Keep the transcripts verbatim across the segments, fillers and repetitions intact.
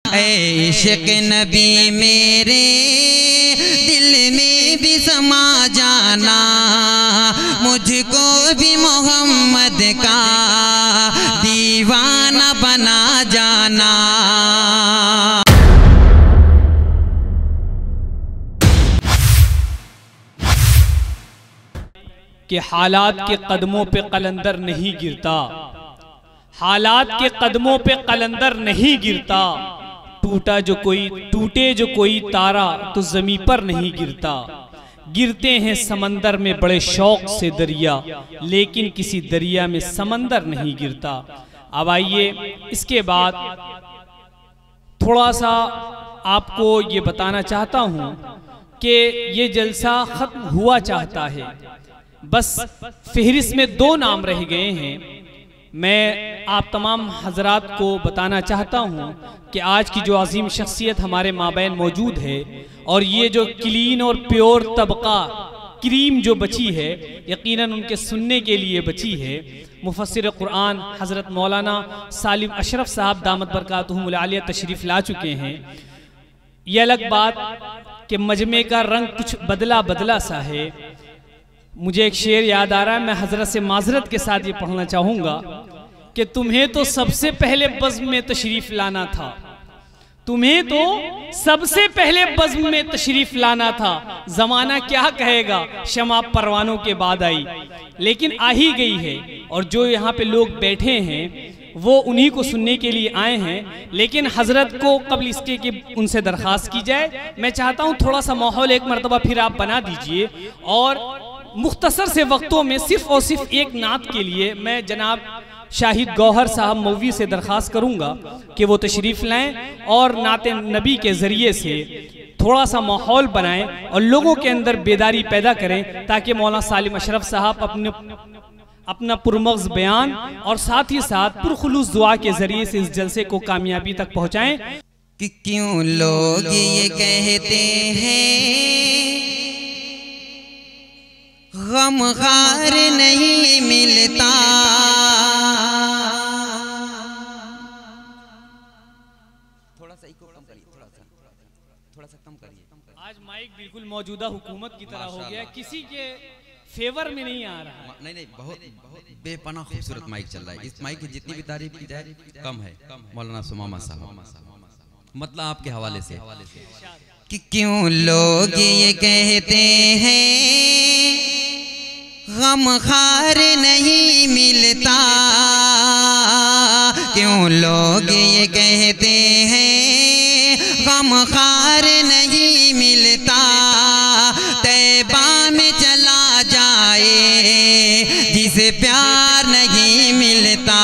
ऐ इश्क नबी मेरे दिल में भी समा जाना, मुझको भी मोहम्मद का दीवाना बना जाना। कि हालात के कदमों पे कलंदर नहीं गिरता, हालात के कदमों पे कलंदर नहीं गिरता, टूटा जो कोई टूटे जो कोई तारा तो जमी पर नहीं गिरता। गिरते हैं समंदर में बड़े शौक से दरिया, लेकिन किसी दरिया में समंदर नहीं गिरता। अब आइए इसके बाद थोड़ा सा आपको ये बताना चाहता हूँ कि ये जलसा खत्म हुआ चाहता है, बस फहरिस्त में दो नाम रह गए हैं। मैं आप तमाम हजरात को बताना चाहता हूँ कि आज की जो अजीम शख्सियत हमारे माबैन मौजूद है और ये जो क्लीन और प्योर तबका क्रीम जो बची है, यकीनन उनके सुनने के लिए बची है। मुफस्सिर कुरान हज़रत मौलाना सालिम अशरफ साहब दामत बरकातुहुमुल आलिया तशरीफ़ ला चुके हैं। ये अलग बात कि मजमे का रंग कुछ बदला बदला सा है। मुझे एक शेर याद आ रहा है, मैं हजरत से माजरत के साथ ये पढ़ना चाहूँगा कि तुम्हें तो सबसे पहले बज़्म में तशरीफ़ लाना था, तुम्हें तो सबसे पहले बज़्म में तशरीफ़ लाना था। ज़माना क्या कहेगा, शमा परवानों के बाद आई, लेकिन आ ही गई है। और जो यहाँ पे लोग बैठे हैं वो उन्हीं को सुनने के लिए आए हैं। लेकिन हजरत को कबल इसके कि उनसे दरख्वास्त की जाए, मैं चाहता हूँ थोड़ा सा माहौल एक मरतबा फिर आप बना दीजिए। और मुख्तसर से वक्तों में सिर्फ और सिर्फ एक नात के लिए मैं जनाब शाहिद गौहर साहब मौवी से दरख्वास्त करूंगा कि वो तशरीफ़ लाएं और नाते नबी के ज़रिए से थोड़ा सा माहौल बनाएं और लोगों के अंदर बेदारी पैदा करें, ताकि मौलाना सालिम अशरफ साहब अपने अपना पुरमग़्ज़ बयान और साथ ही साथ पुरखुलूस दुआ के ज़रिए से इस जलसे को कामयाबी तक पहुँचाएँ। कि क्यों लोग ये कहते हैं गमखार नहीं मिलता, थोड़ा सा इको कम करिए, थोड़ा सा थोड़ा सा कम करिए। आज माइक बिल्कुल मौजूदा हुकूमत की तरह हो गया, किसी के फेवर में नहीं आ रहा है। नहीं नहीं, बहुत बेपनाह खूबसूरत माइक चल रहा है। इस माइक की जितनी भी तारीफ की जाए कम है। मौलाना सुमामा साहब, मतलब आपके हवाले से कि क्यों लोग ये कहते हैं गमखार नहीं मिलता, क्यों लोग ये कहते हैं गमखार नहीं मिलता। तैबा में चला जाए जिसे प्यार नहीं मिलता,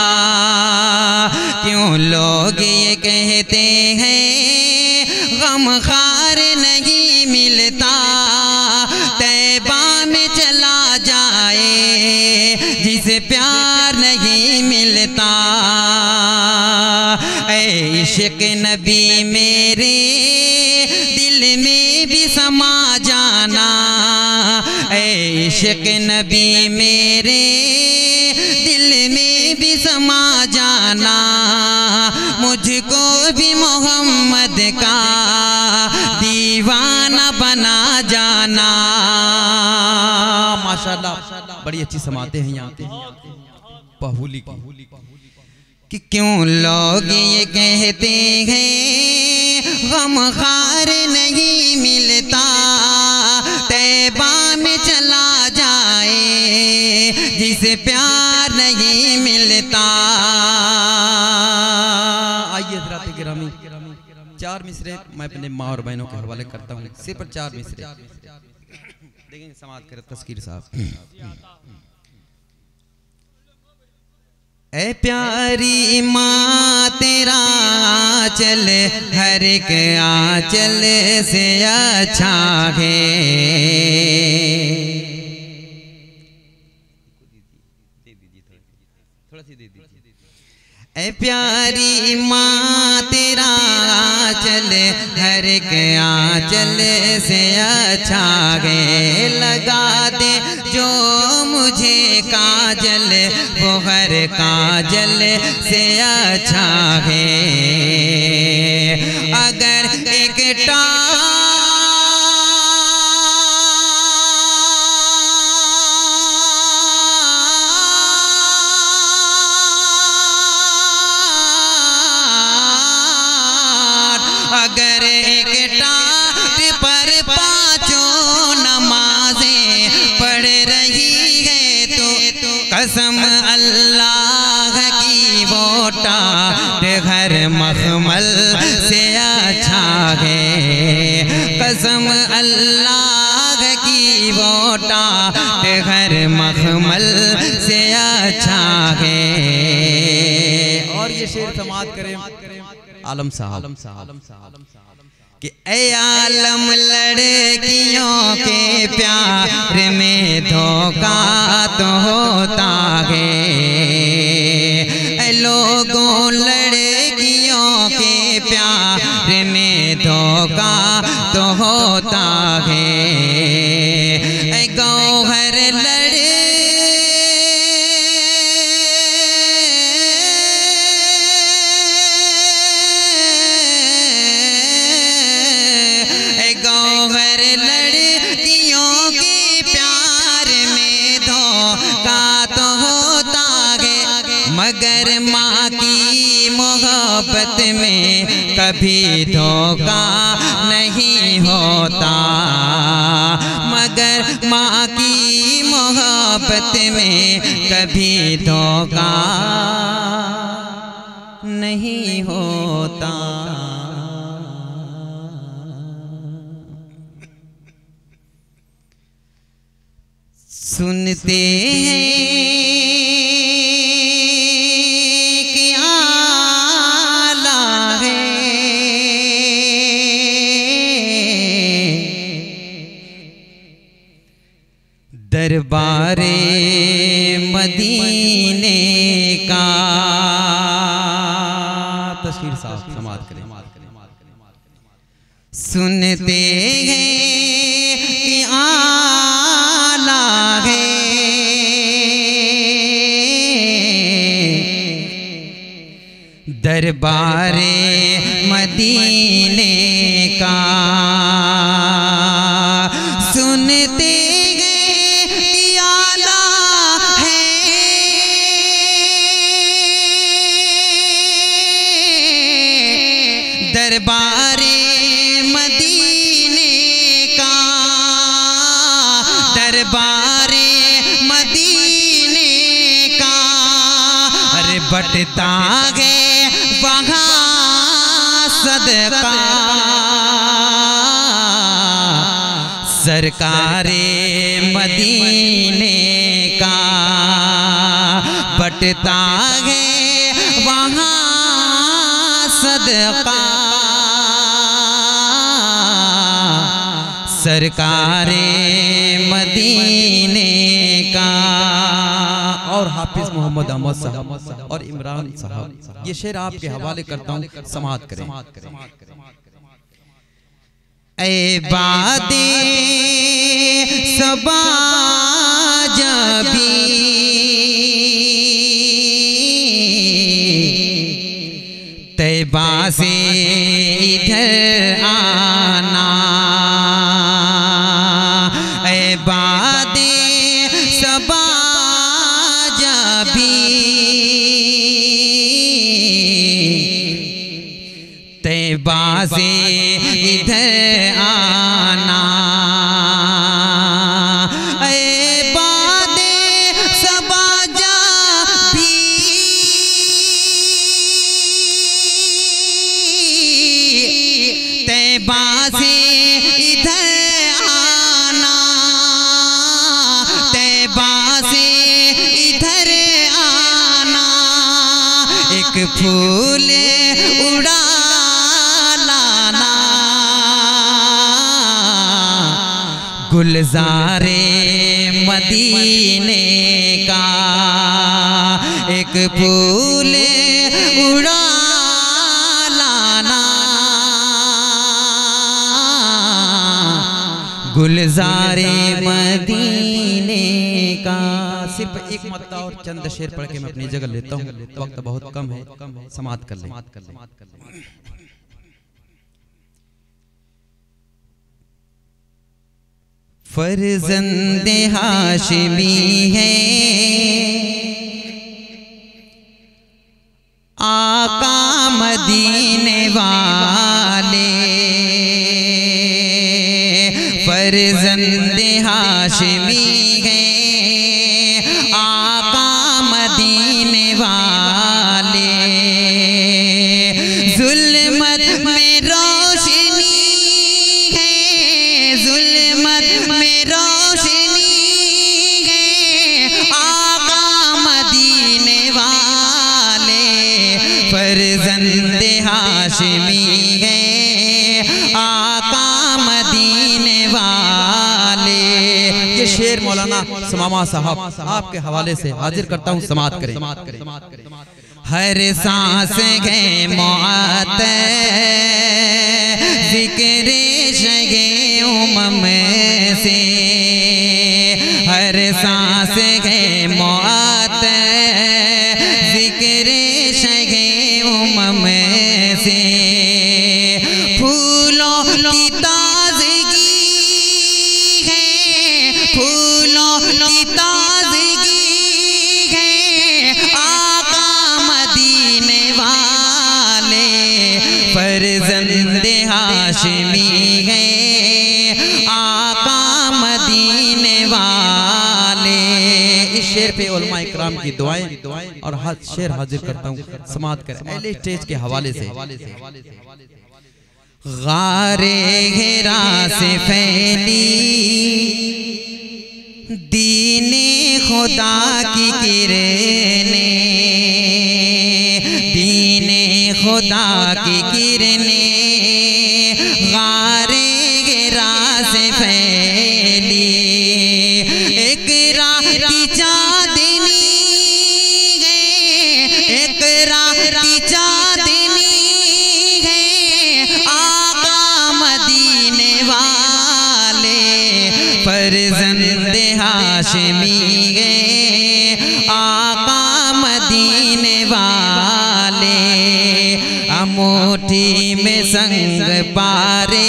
क्यों लोग ये कहते हैं गमखार नहीं मिलता। तैबा में चला जाए जिसे प्यार नहीं मिलता। ऐ इश्क नबी मेरे दिल में भी समा जाना, ऐ इश्क नबी मेरे दिल में भी समा जाना, मुझको भी मोहम्मद का दीवाना बना जाना। माशाल्लाह बड़ी अच्छी समाते हैं यहाँ पे पहुली की। कि क्यों लोग ये कहते हैं गमखार नहीं मिलता, तैबा में चला जाए जिसे प्यार नहीं मिलता। आइए हज़रात गिरामी, चार मिसरे मैं अपने माँ और बहनों के हवाले करता हूँ, सिर्फ चार मिसरे देखेंगे समाप्त करे तस्कीर साहब। ऐ प्यारी माँ तेरा आंचल हर एक आंचल से अच्छा है, ऐ प्यारी माँ तेरा आंचल हर एक आंचल से अच्छा है। लगा दे जो मुझे काजल वो हर काजल से अच्छा है। अगर एक टाट पर पांचों नमाजें पढ़ रही है तो कसम अल्लाह की वो टाट हर मखमल से अच्छा है। कसम अल्लाह की वो टाट हर मखमल से अच्छा है। और ये शेर समाप्त करें आलम साहब कि ऐ आलम लड़कियों के प्यार में धोखा तो होता है। ऐ लोगों लड़कियों के प्यार में धोखा तो होता है। ऐ गौहर लड़ मगर माँ की मोहब्बत में कभी धोखा नहीं होता। मगर माँ की मोहब्बत में कभी धोखा नहीं होता। सुनते हैं दरबारे मदीने का। तस्वीर साहब समाप्त करें। सुनते हैं कि आला है दरबारे मदीने का। सुनते दरबारे मदीने का, दरबारे मदीने का। अरे बटता है वहाँ सदका सरकारे मदीने का। बटता है वहाँ सदका सरकारे मदीने का। और हाफिज मोहम्मद अहमद साहब और इमरान साहब ये शेर आपके हवाले करता हूँ, समाप्त करें। ऐ बादे सबा जबी तैबा से इधर आना। ऐ बादे सबा जबी तैबा से इधर आना। ऐ बादे सबा जबी तैबा से इधर आना। तैबा से इधर आना। एक फूल उड़ा लाना गुलजारे मदीने का। एक फूल उड़ा लाना गुलजारे मदीने का। सिर्फ एक मत्ता और चंद शेर पढ़ के मैं अपनी जगह लेता हूँ, वक्त बहुत कम है, समाप्त कर लें। फर्जंदे हाशिमी है आका मदीने वाले, फर्जंदे हाशिमी है आका मदीने वाले। जुल्मत में रोशनी है, जुल्मत में रोशनी है आका मदीने वाले, फर्जंदे हाशिमी है आका मदीने वाले। ये शेर मौलाना सुमामा साहब आपके हवाले से हाजिर करता हूँ, समात करें। हर सांस गए मौत जिक्र शगे उमम से, हर सांस गए मौत जिक्र शगे उमम से। फूलों की ताज़गी है, फूलों की ताज़गी है आका मदीने वाले, फर्जंदे हाशिमी है आका मदीने वाले। इस शेर पे उलमा इकराम की दुआएं और हज शेर हाजिर करता हूँ, समात कर अहले स्टेज के हवाले से। गारे हिरा से फैली दीने खुदा की किरने, दीने खुदा की किरने गारे हिरा से फैली। इकरा की चांदनी है, इकरा की चांदनी है आका मदीने वाले, फर्जंदे हाशिमी है आका मदीने वाले। अमोठी में संग पारे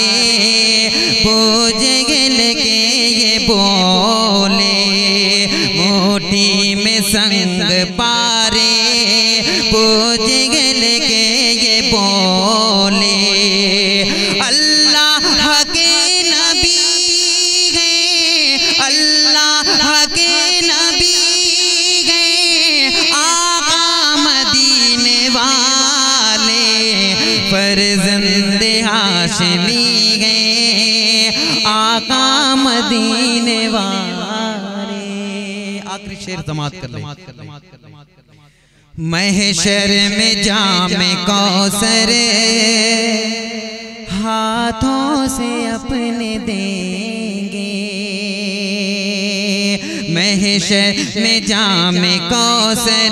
बोझल के ये बोले, मोटी में संग पारे बोझल के ये बोले। अल्लाह के नबी है, अल्लाह के नबी है आका मदीने वाले, फर्जंदे हाशिमी है आका मदीने वाले। आखिरी शेर समात कर ले। महशर में जामे कौसर हाथों से अपने देंगे, महशर में जामे कौसर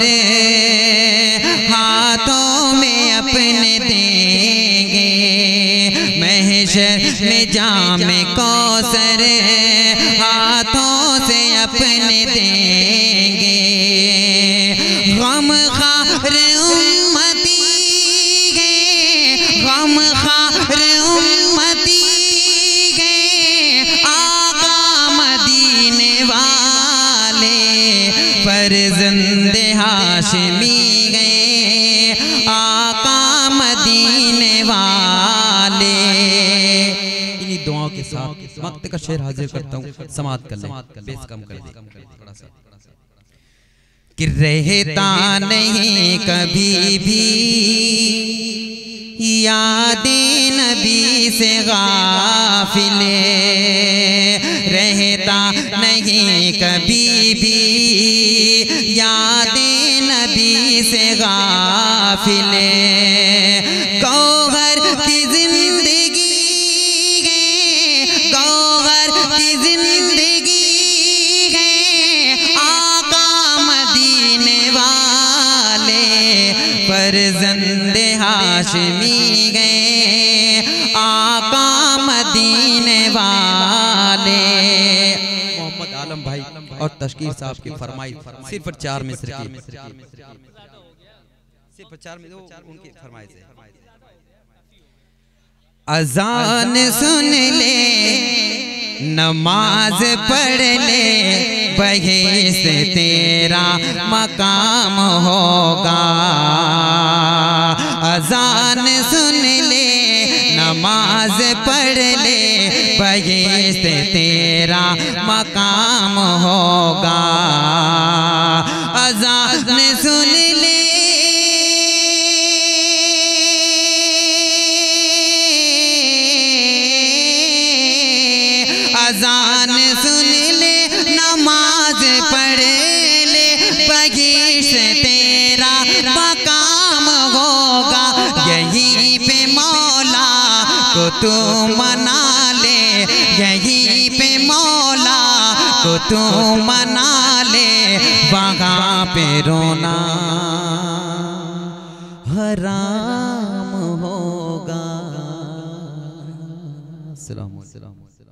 हाथों में अपने देंगे, महशर में जामे कौसर हाथों से अपने देंगे। गम खार उम्मती है, गम खार उम्मती है आका मदीने वाले, फर्जंदे हाशिमी है आका मदीने वाले। इन्हीं दुआओं के साथ वक्त का शेर हाजिर करता हूँ, समात कर ले, बेस कम कर दे थोड़ा सा। कि रहता नहीं कभी भी यादें नबी से गाफिले, रहता नहीं कभी भी यादें नबी से गाफिले। गौहर की जिंदगी है, गौहर की जिंदगी है आका मदीने वाले, फर्जंदे हाशिमी है आका मदीने वाले। मोहम्मद आलम भाई और तशकीर साहब की फरमाइश सिर्फ चार मिस्र की, सिर्फ चार मिस्र उनकी फरमाइश है। अजान सुन ले नमाज पढ़ ले वहीं से तेरा मकाम होगा। अजान सुन ले नमाज पढ़ ले वहीं से तेरा मकाम होगा। अजान सुन ले अजान सुन ले नमाज पढ़ ले वहीं से तेरा मकाम होगा। यहीं पे मौला को तू मना ले, यहीं पे मौला को तू मना ले, वहाँ पे रोना हराम होगा। सलाम सलाम।